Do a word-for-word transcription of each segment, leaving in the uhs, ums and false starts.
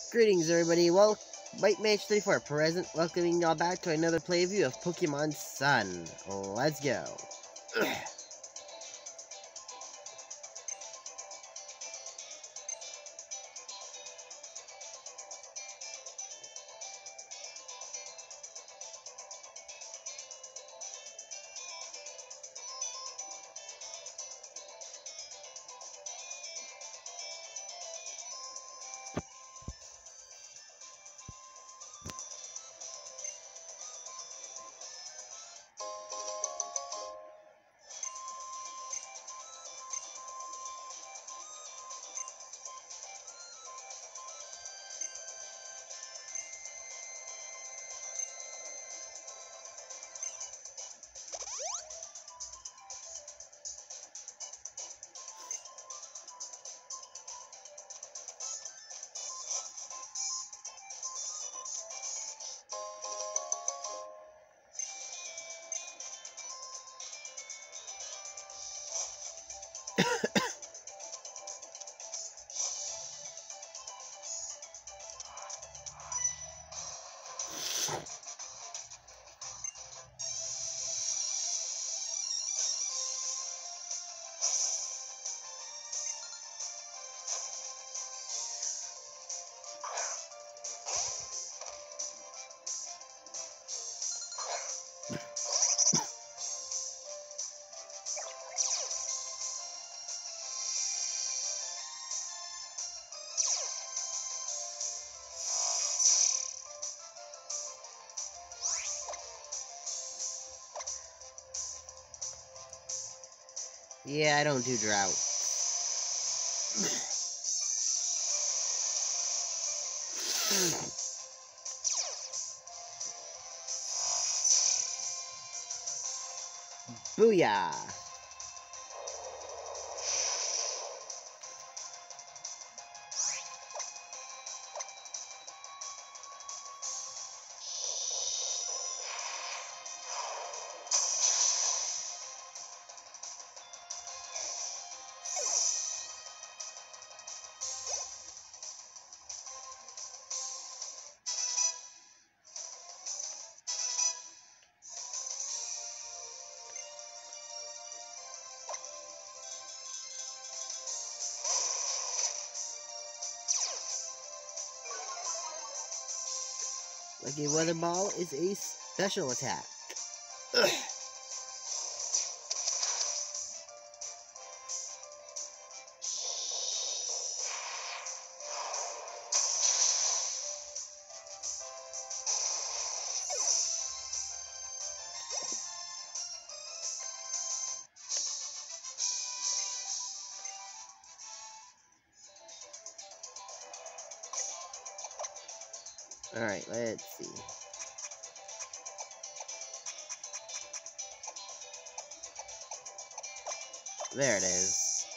Greetings, everybody. Well, White Mage thirty-four present, welcoming y'all back to another playview of Pokemon Sun. Let's go. Yeah, I don't do drought. Booyah! Lucky Weather Ball is a special attack. Ugh. Alright, let's see. There it is.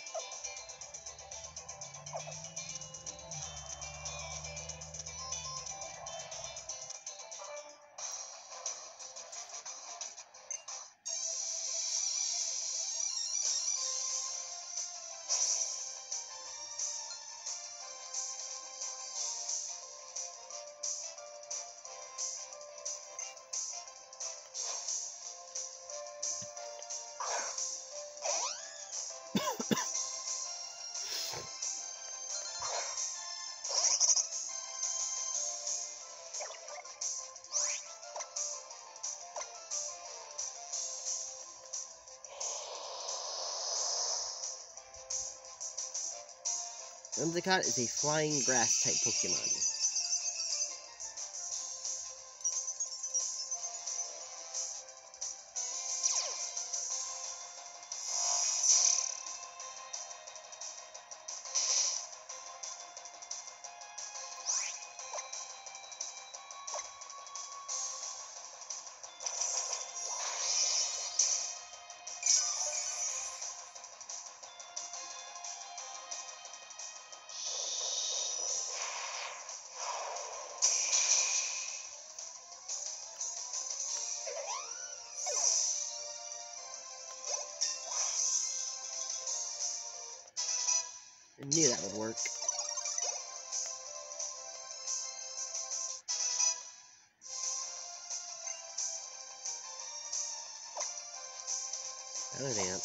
Whimsicott is a flying grass type Pokemon. I knew that would work. Oh, damn.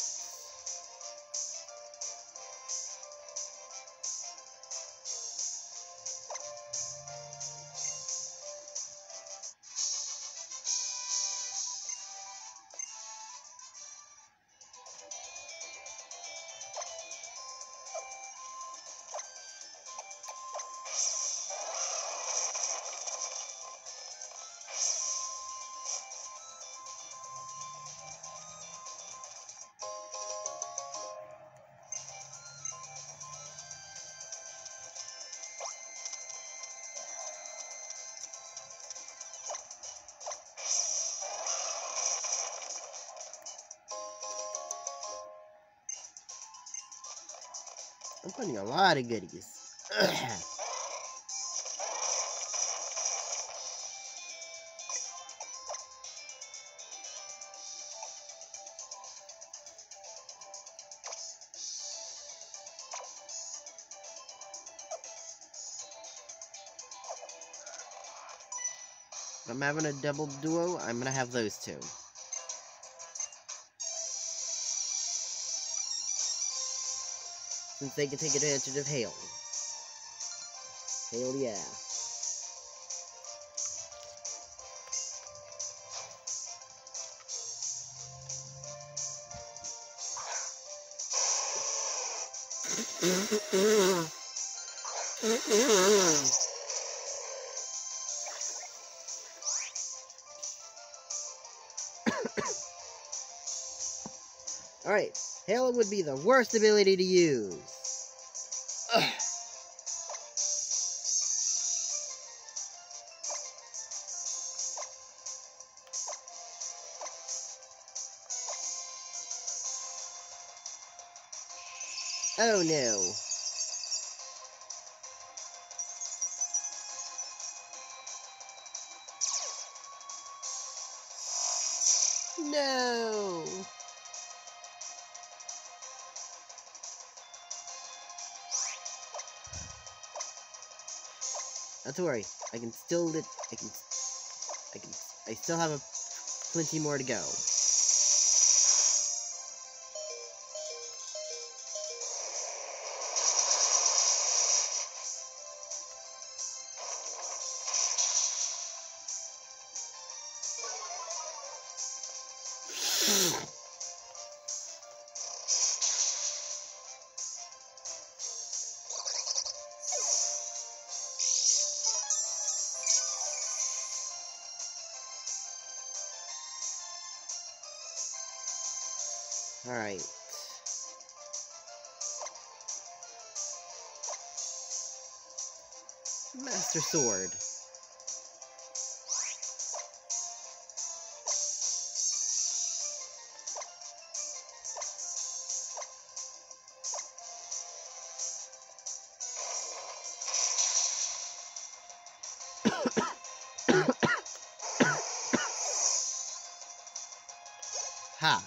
I'm putting a lot of goodies. If I'm having a double duo, I'm gonna have those two. Since they can take advantage of hail. Hail, yeah. Alright, hail would be the worst ability to use. Ugh. Oh no. No. Not to worry. I can still lit. I can. I can. I still have a plenty more to go. Alright. Master Sword. Ha.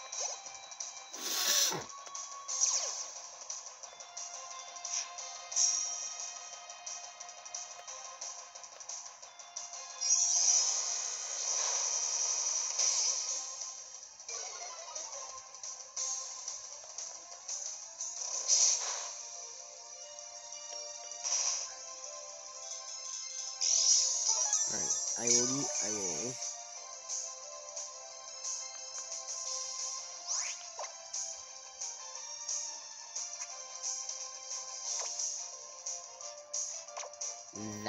Alright, I will, I will. That.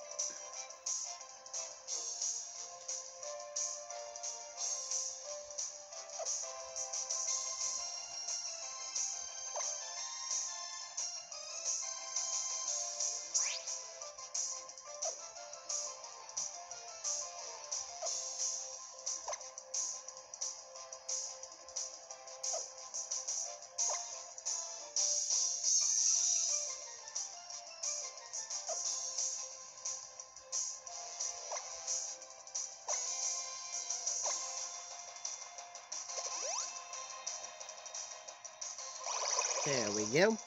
There we go.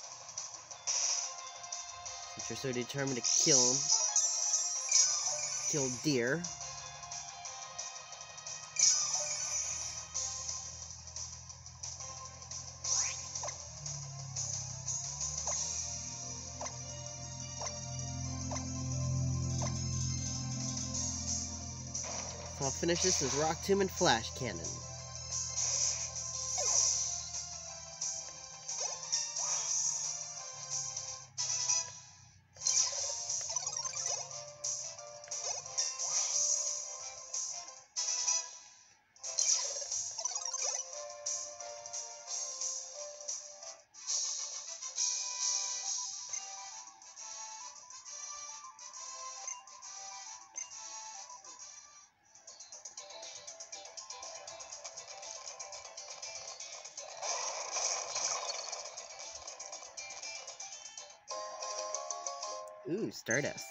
Since you're so determined to kill him, kill deer. So I'll finish this with Rock Tomb and Flash Cannon. Ooh, Stardust.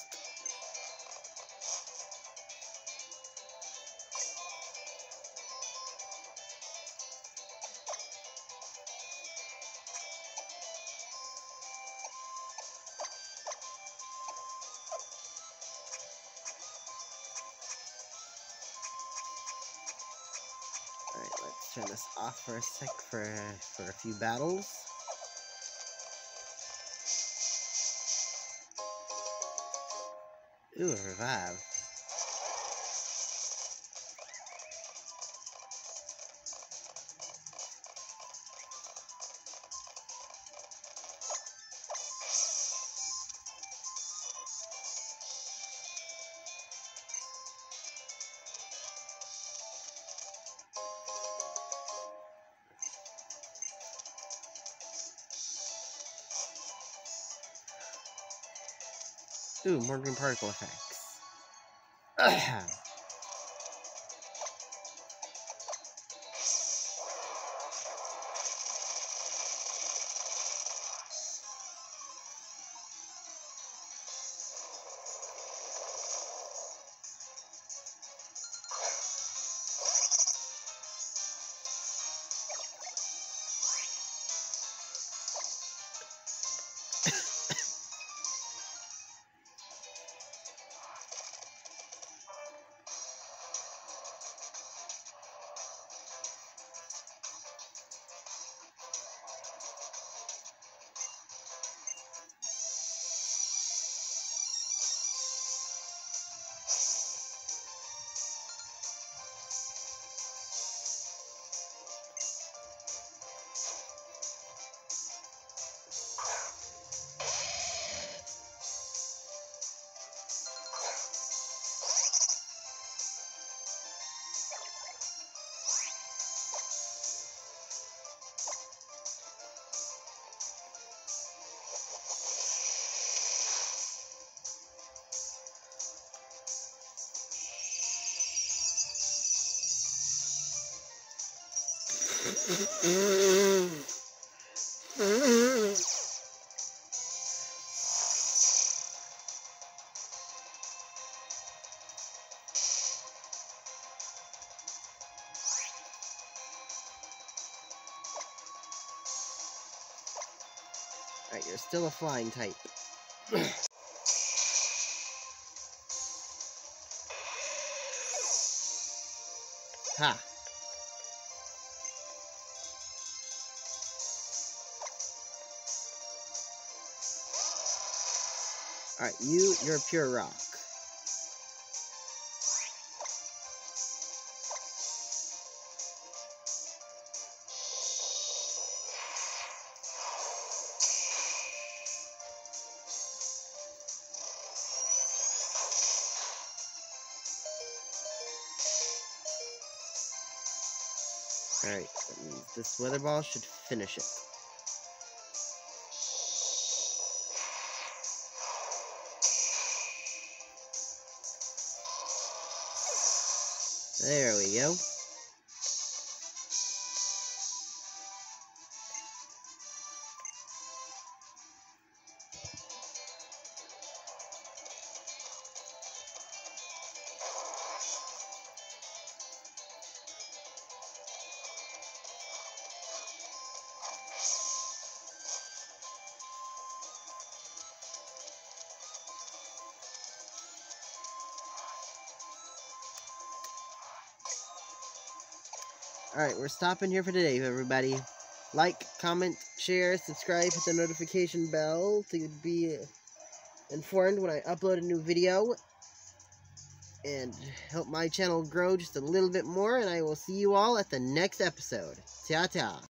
Alright, let's turn this off for a sec for, for a few battles. Ooh, a revive. Ooh, more green particle effects. Alright, you're still a flying type. Ha! Alright, you, you're pure rock. Alright, that means this weather ball should finish it. There we go. Alright, we're stopping here for today, everybody. Like, comment, share, subscribe, hit the notification bell to be informed when I upload a new video. And help my channel grow just a little bit more. And I will see you all at the next episode. Ta-ta.